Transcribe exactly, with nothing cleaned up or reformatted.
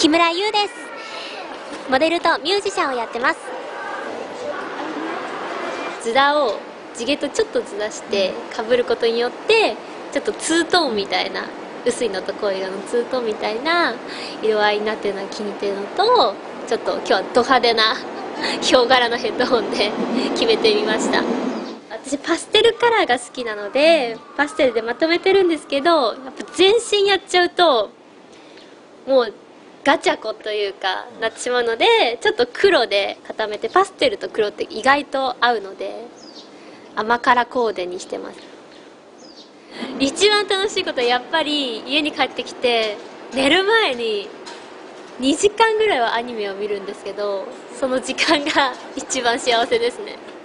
木村優です。モデルとミュージシャンをやってます。ズラを地毛とちょっとずらしてかぶることによってちょっとツートーンみたいな、薄いのと濃い色のツートーンみたいな色合いになってるのが気に入ってるのと、ちょっと今日はド派手なヒョウ柄のヘッドホンで決めてみました。私パステルカラーが好きなのでパステルでまとめてるんですけど、やっぱ全身やっちゃうともうガチャコというかなってしまうので、ちょっと黒で固めて、パステルと黒って意外と合うので甘辛コーデにしてます。一番楽しいことはやっぱり家に帰ってきて寝る前ににじかんぐらいはアニメを見るんですけど、その時間が一番幸せですね。